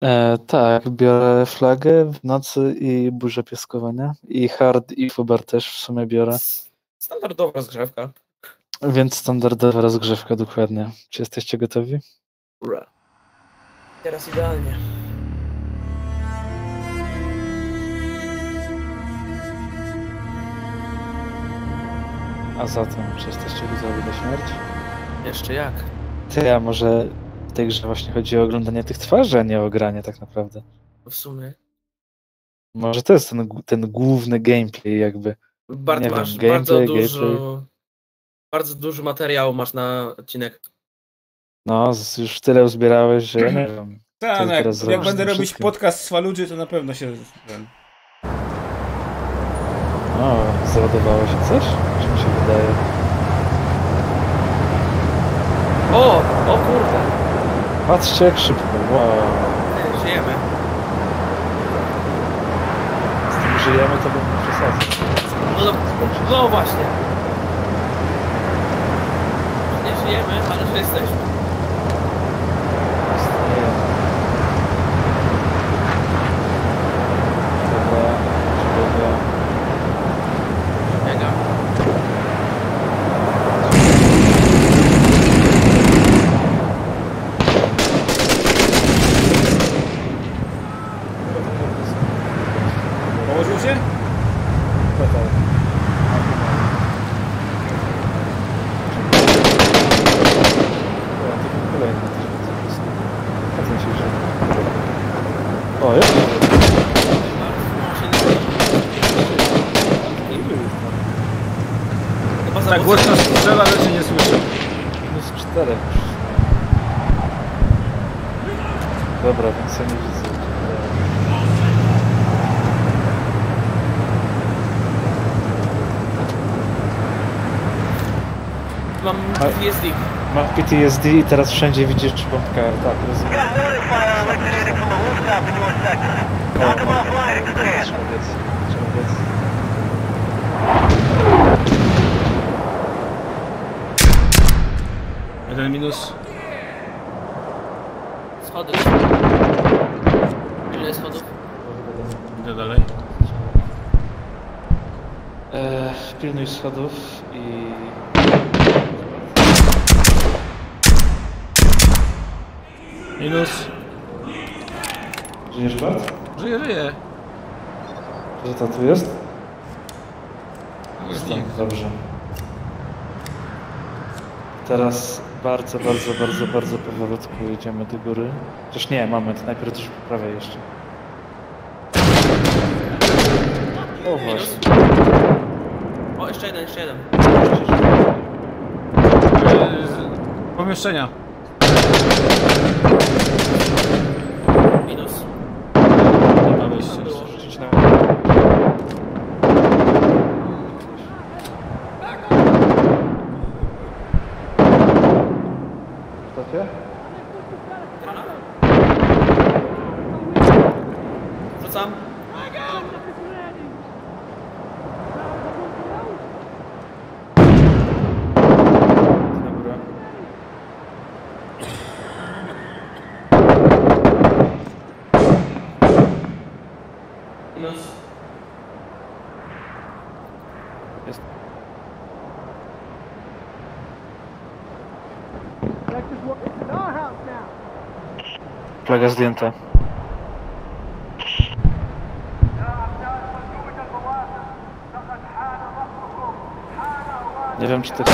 Tak, biorę flagę w nocy i burzę piaskowania. I hard i fubar też w sumie biorę. Standardowa rozgrzewka. Więc standardowa rozgrzewka, dokładnie. Czy jesteście gotowi? Ura. Teraz idealnie. A zatem, czy jesteście gotowi do śmierci? Jeszcze jak? A może w tej grze właśnie chodzi o oglądanie tych twarzy, a nie o granie tak naprawdę. W sumie. Może to jest ten główny gameplay jakby. Bart, masz bardzo dużo materiału masz na odcinek. No, już tyle uzbierałeś, że ja nie wiem. Tak, jak będę robić podcast z Faludży, to na pewno się... O, załadowało się coś? Czy mi się wydaje? O kurde! Patrzcie jak szybko, wow. Żyjemy. Z tym żyjemy, to bym nie przesadził. No właśnie. Nie żyjemy, ale że jesteśmy. Mega. Położył się? O, jest? Tak głośno strzela, że cię nie słyszę. Minus 4. Dobra, więc ja nie widzę. Mam PTSD. Mam PTSD i teraz wszędzie widzisz członka, tak, rozumiem. Jeden minus. Schody. Ile schodów? Idę dalej. Pilnuj schodów i... Minus. Żyjesz, Bart? Żyję. Że to tu jest? Jest Tak, dobrze. Teraz bardzo powolutku jedziemy do góry. Chociaż nie, moment, najpierw też po prawej jeszcze. O właśnie. O, jeszcze jeden. Pomieszczenia. Minus. Nie ma wyjścia. Rzucić na... Stacie? Rzucam. Na górę. Minus. Jest. Flaga zdjęta. Nie wiem, czy to...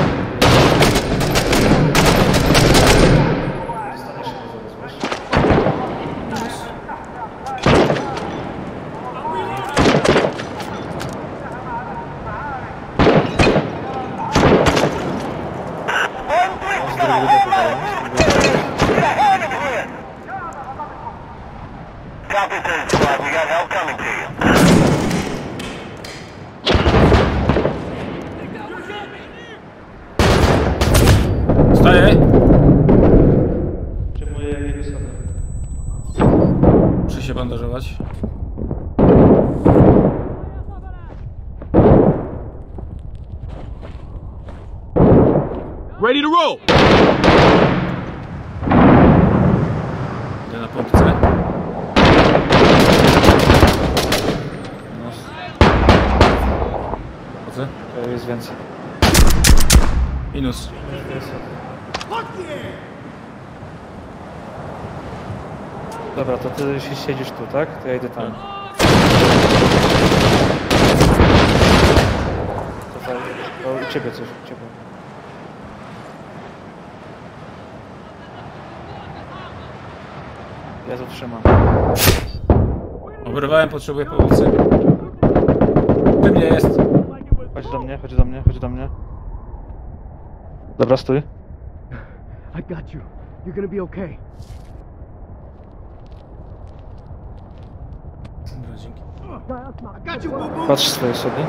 Staję. Przyjmuję jakiego sobie. Muszę się bandażować. Ready to roll! Idę na pompce. jest więcej. Minus. Dobra, to ty się siedzisz tu, tak? To ja idę tam. To u ciebie coś, u ciebie. Ja tu trzymam. Obrywałem, potrzebuję pomocy. Przy mnie jest. Chodź do mnie, chodź do mnie, chodź do mnie. Dobra, stój. I got you. You're gonna be okay. Dobra, dzięki. I got you, boo boo. Patrz swoje sobie.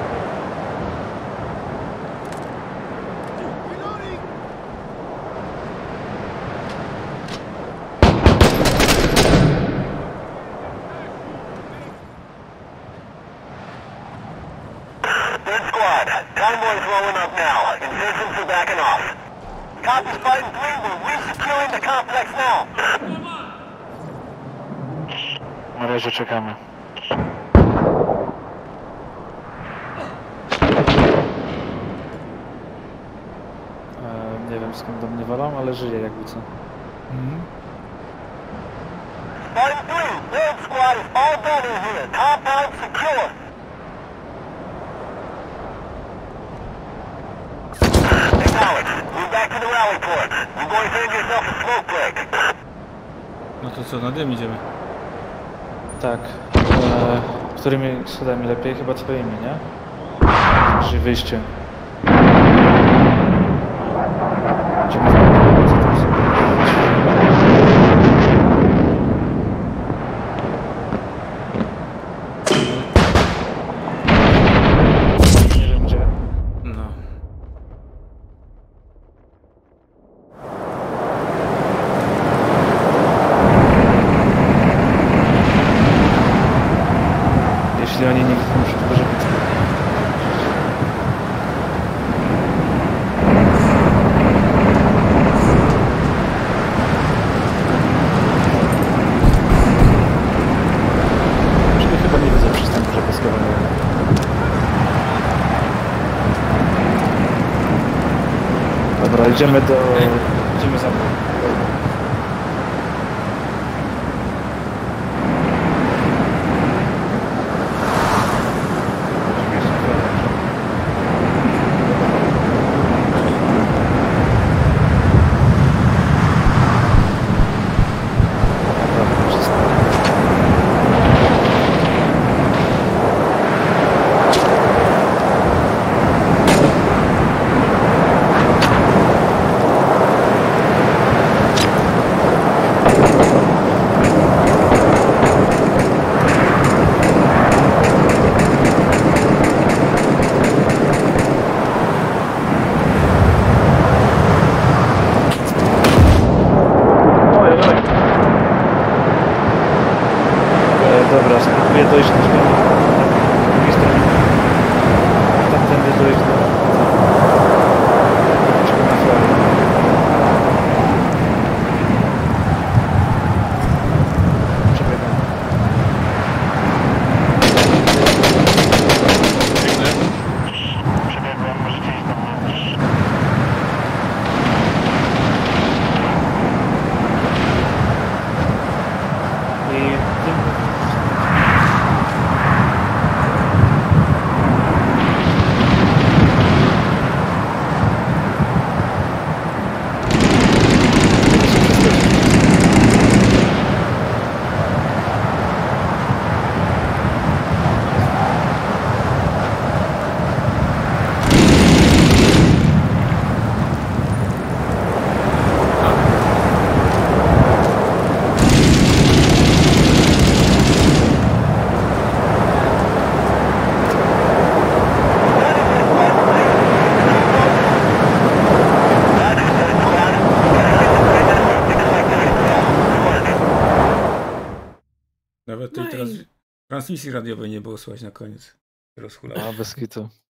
Third squad, convoy's rolling up now. Insurgents are backing off. Copy Spartan 3, we're re-securing the complex now. Na razie czekamy. Nie wiem skąd do mnie walą, ale żyję jakby co. Spartan 3, third squad is all done in here. Compound secure. Acknowledge. Move back to the rally point. You're going to earn yourself a smoke break. No to co, na dym idziemy. Tak. Którymi schodami lepiej? Chyba twoimi, nie? Czyli wyjście. Idziemy w prawo, co tam sobie. Nie wiem gdzie. No. Jeśli oni nie widzą, muszę tylko żeby... Czyli chyba nie widzę przystępu, że piaskowego. Dobra, idziemy do... Idziemy za mną. Dobra, spróbuję dojść do drugiej strony. Tamtędy dojść do... Czekam na flagę. Przebiegam. Przebiegłem, możecie iść do mnie. I tym... Nawet tej transmisji radiowej nie było słychać na koniec. Rozhula. A, bez kitu.